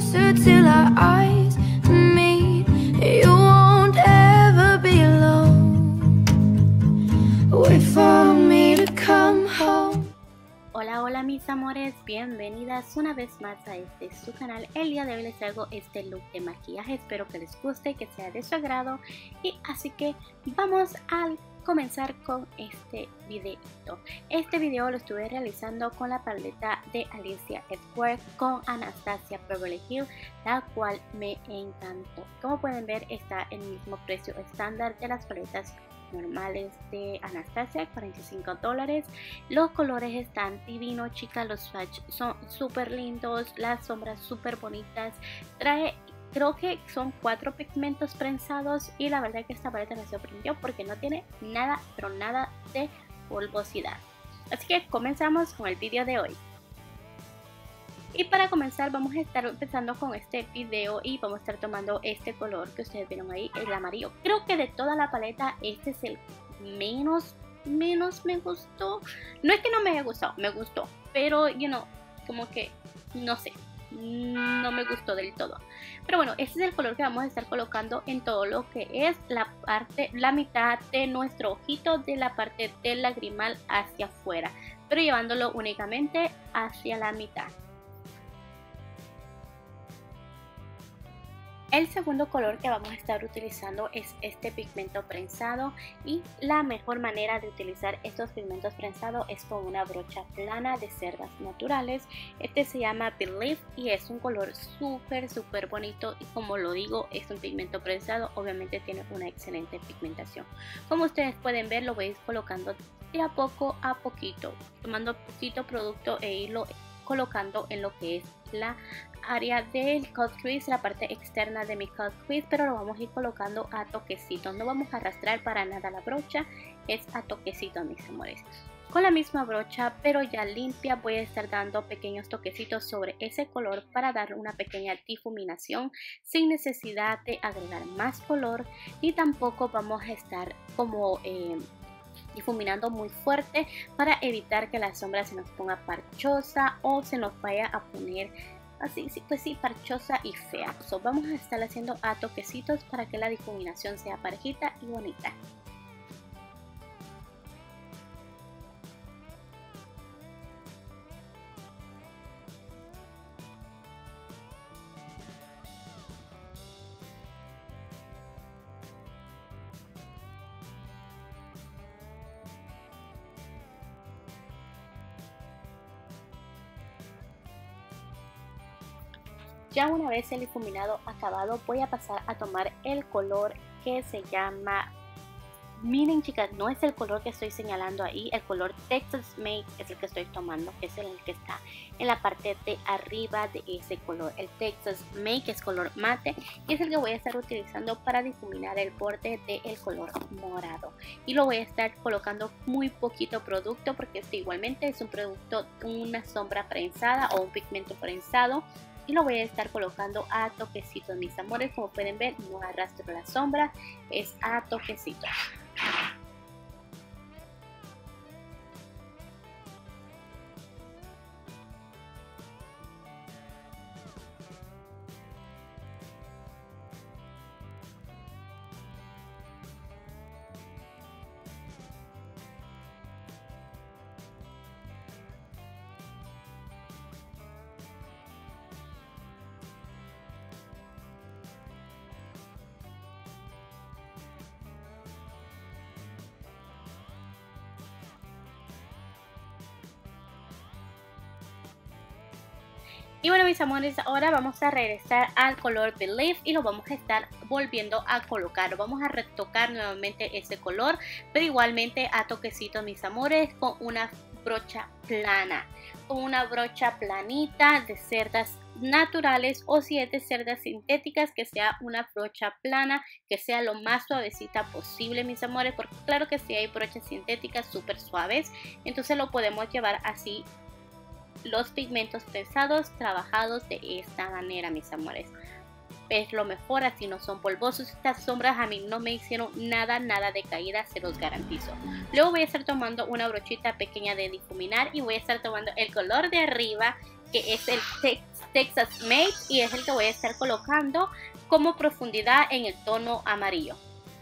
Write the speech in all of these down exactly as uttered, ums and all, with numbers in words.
closer till our eyes meet. You won't ever be alone. Wait for me to come home. Hola, hola mis amores, bienvenidas una vez más a este su canal. El día de hoy les traigo este look de maquillaje, espero que les guste, que sea de su agrado. Y así que vamos a comenzar con este videito. Este video lo estuve realizando con la paleta de Alicia Edwards con Anastasia Beverly Hills, la cual me encantó. Como pueden ver, está en el mismo precio estándar de las paletas normales de Anastasia, cuarenta y cinco dólares. Los colores están divinos, chicas. Los swatch son súper lindos, las sombras súper bonitas. Trae, creo que son cuatro pigmentos prensados y la verdad que esta paleta me sorprendió porque no tiene nada, pero nada de polvosidad. Así que comenzamos con el video de hoy. Y para comenzar vamos a estar empezando con este video y vamos a estar tomando este color que ustedes vieron ahí, el amarillo. Creo que de toda la paleta este es el menos, menos me gustó. No es que no me haya gustado, me gustó, pero, you know, como que, no sé, no me gustó del todo. Pero bueno, este es el color que vamos a estar colocando en todo lo que es la parte, la mitad de nuestro ojito, de la parte del lagrimal hacia afuera, pero llevándolo únicamente hacia la mitad. El segundo color que vamos a estar utilizando es este pigmento prensado, y la mejor manera de utilizar estos pigmentos prensados es con una brocha plana de cerdas naturales. Este se llama Believe y es un color súper súper bonito, y como lo digo, es un pigmento prensado, obviamente tiene una excelente pigmentación. Como ustedes pueden ver, lo voy a ir colocando de a poco a poquito, tomando poquito producto e irlo colocando en lo que es la área del cut crease, la parte externa de mi cut crease, pero lo vamos a ir colocando a toquecitos. No vamos a arrastrar para nada la brocha, es a toquecitos, mis amores. Con la misma brocha, pero ya limpia, voy a estar dando pequeños toquecitos sobre ese color para dar una pequeña difuminación sin necesidad de agregar más color, y tampoco vamos a estar como eh, difuminando muy fuerte para evitar que la sombra se nos ponga parchosa o se nos vaya a poner así, sí, pues sí, parchosa y fea. So, vamos a estar haciendo a toquecitos para que la difuminación sea parejita y bonita. Ya una vez el difuminado acabado, voy a pasar a tomar el color que se llama, miren chicas, no es el color que estoy señalando ahí, el color Texas Make es el que estoy tomando, que es el que está en la parte de arriba de ese color. El Texas Make es color mate y es el que voy a estar utilizando para difuminar el borde del color morado. Y lo voy a estar colocando muy poquito producto porque este igualmente es un producto, una sombra prensada o un pigmento prensado. Y lo voy a estar colocando a toquecitos, mis amores. Como pueden ver, no arrastro la sombra, es a toquecitos. Y bueno, mis amores, ahora vamos a regresar al color Believe y lo vamos a estar volviendo a colocar. Vamos a retocar nuevamente ese color, pero igualmente a toquecitos, mis amores, con una brocha plana. Con una brocha planita de cerdas naturales, o si es de cerdas sintéticas, que sea una brocha plana, que sea lo más suavecita posible, mis amores, porque claro que si hay brochas sintéticas súper suaves, entonces lo podemos llevar así los pigmentos pesados trabajados de esta manera, mis amores. Es lo mejor, así no son polvosos. Estas sombras a mí no me hicieron nada, nada de caída, se los garantizo. Luego voy a estar tomando una brochita pequeña de difuminar y voy a estar tomando el color de arriba, que es el Texas Made y es el que voy a estar colocando como profundidad en el tono amarillo.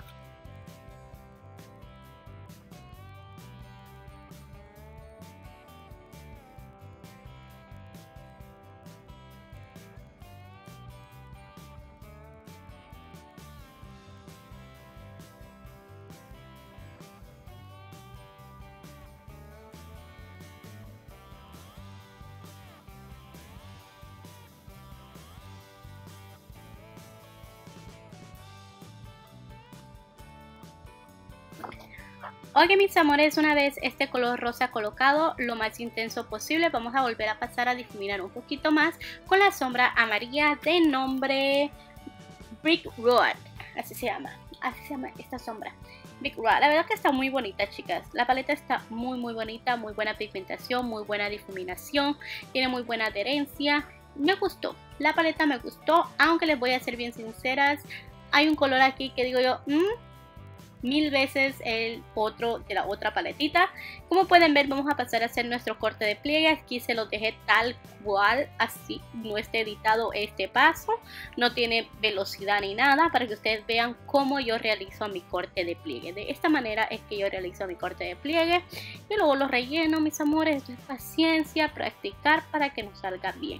Ok, mis amores, una vez este color rosa colocado lo más intenso posible, vamos a volver a pasar a difuminar un poquito más con la sombra amarilla de nombre Brick Road, así se llama, así se llama esta sombra, Brick Road. La verdad que está muy bonita, chicas, la paleta está muy muy bonita, muy buena pigmentación, muy buena difuminación, tiene muy buena adherencia, me gustó, la paleta me gustó, aunque les voy a ser bien sinceras, hay un color aquí que digo yo, mmm, mil veces el otro de la otra paletita. Como pueden ver, vamos a pasar a hacer nuestro corte de pliegue. Aquí se los dejé tal cual, así no está editado este paso, no tiene velocidad ni nada, para que ustedes vean cómo yo realizo mi corte de pliegue. De esta manera es que yo realizo mi corte de pliegue y luego lo relleno, mis amores. Esto es paciencia, practicar para que nos salga bien.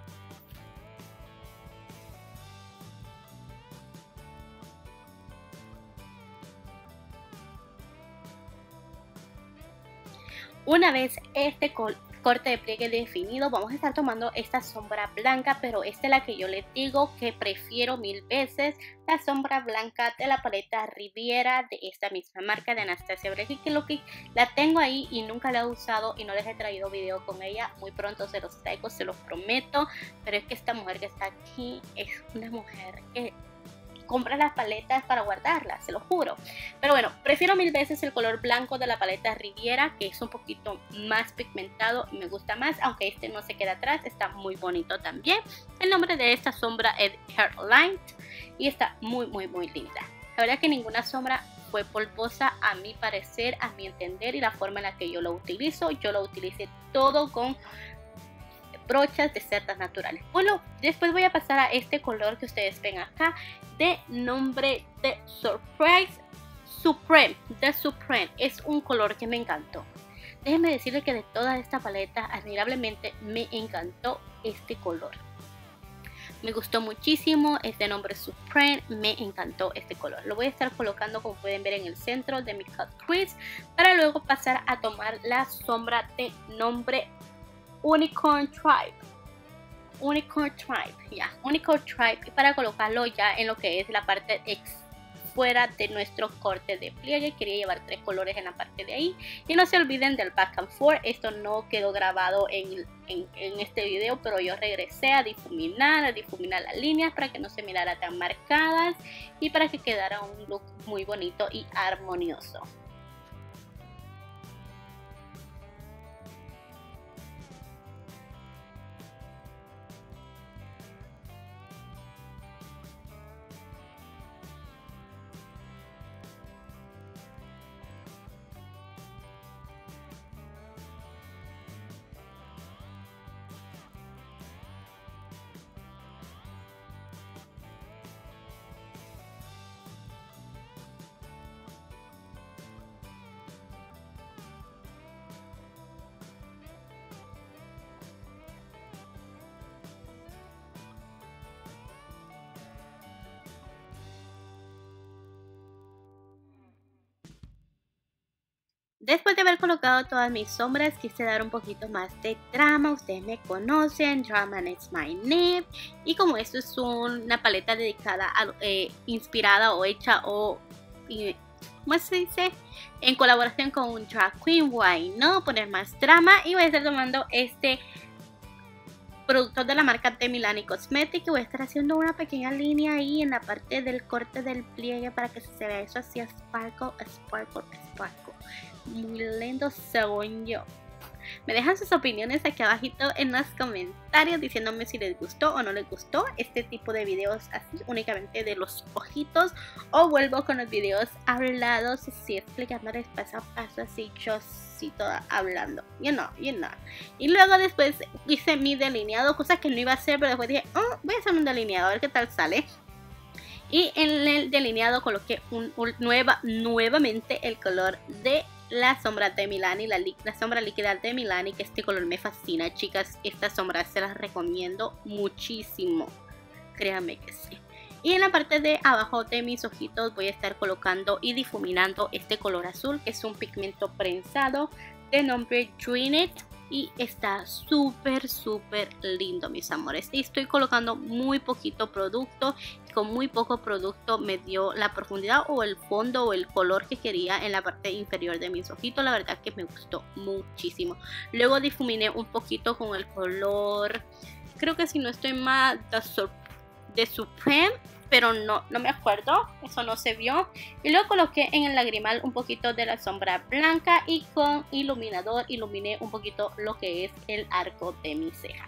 Una vez este corte de pliegue definido, vamos a estar tomando esta sombra blanca, pero esta es la que yo les digo que prefiero mil veces, la sombra blanca de la paleta Riviera de esta misma marca de Anastasia Beverly, que lo que la tengo ahí y nunca la he usado y no les he traído video con ella. Muy pronto se los traigo, se los prometo, pero es que esta mujer que está aquí es una mujer que compra las paletas para guardarlas, se lo juro. Pero bueno, prefiero mil veces el color blanco de la paleta Riviera, que es un poquito más pigmentado y me gusta más, aunque este no se queda atrás, está muy bonito también. El nombre de esta sombra es Hairline y está muy muy muy linda. La verdad que ninguna sombra fue polvosa a mi parecer, a mi entender, y la forma en la que yo lo utilizo, yo lo utilicé todo con brochas de cerdas naturales. Bueno, después voy a pasar a este color que ustedes ven acá de nombre de Surprise Supreme, de Supreme. Es un color que me encantó. Déjenme decirles que de toda esta paleta admirablemente me encantó este color. Me gustó muchísimo, es de nombre Supreme, me encantó este color. Lo voy a estar colocando, como pueden ver, en el centro de mi cut crease, para luego pasar a tomar la sombra de nombre Unicorn Tribe, Unicorn Tribe, ya, yeah. Unicorn Tribe, y para colocarlo ya en lo que es la parte ex fuera de nuestro corte de pliegue. Quería llevar tres colores en la parte de ahí. Y no se olviden del back and forth. Esto no quedó grabado en, en, en este video, pero yo regresé a difuminar, a difuminar las líneas para que no se mirara tan marcadas y para que quedara un look muy bonito y armonioso. Después de haber colocado todas mis sombras, quise dar un poquito más de drama. Ustedes me conocen, Drama is my name. Y como esto es una paleta dedicada, a, eh, inspirada o hecha o, eh, ¿cómo se dice? En colaboración con un drag queen, why no poner más drama. Y voy a estar tomando este producto de la marca de Milani Cosmetics. Voy a estar haciendo una pequeña línea ahí en la parte del corte del pliegue para que se vea eso así, sparkle, sparkle, sparkle. Muy lindo según yo. Me dejan sus opiniones aquí abajito en los comentarios diciéndome si les gustó o no les gustó este tipo de videos así únicamente de los ojitos, o vuelvo con los videos hablados, así explicándoles paso a paso, así yo sí toda hablando, you know, you know. Y luego después hice mi delineado, cosa que no iba a hacer, pero después dije, oh, voy a hacer un delineado a ver qué tal sale. Y en el delineado coloqué un, un, nueva, nuevamente el color de la sombra de Milani, la, la sombra líquida de Milani, que este color me fascina, chicas. Esta sombra se las recomiendo muchísimo, créanme que sí. Y en la parte de abajo de mis ojitos voy a estar colocando y difuminando este color azul, que es un pigmento prensado de nombre Dream It. Y está súper súper lindo, mis amores. Y estoy colocando muy poquito producto. Con muy poco producto me dio la profundidad o el fondo o el color que quería en la parte inferior de mis ojitos. La verdad que me gustó muchísimo. Luego difuminé un poquito con el color, creo que si no estoy mal, de Supreme, pero no, no me acuerdo, eso no se vio. Y luego coloqué en el lagrimal un poquito de la sombra blanca y con iluminador iluminé un poquito lo que es el arco de mi ceja.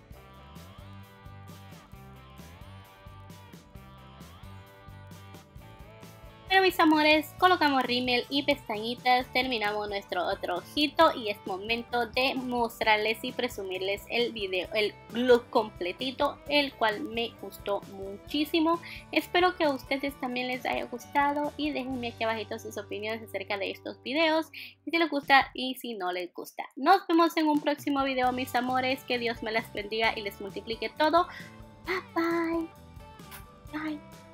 Pero mis amores, colocamos rímel y pestañitas, terminamos nuestro otro ojito y es momento de mostrarles y presumirles el video, el look completito, el cual me gustó muchísimo. Espero que a ustedes también les haya gustado y déjenme aquí abajito sus opiniones acerca de estos videos, y si les gusta y si no les gusta. Nos vemos en un próximo video, mis amores, que Dios me las bendiga y les multiplique todo. Bye bye. Bye.